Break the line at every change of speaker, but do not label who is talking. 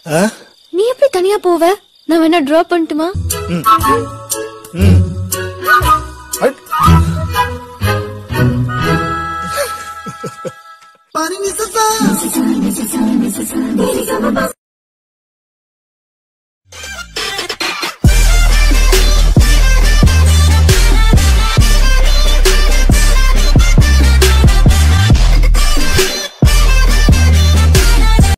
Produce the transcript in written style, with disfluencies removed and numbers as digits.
நீ எப்படி தனியா போவ? நான் வேணா டிராப் பண்ணட்டுமா?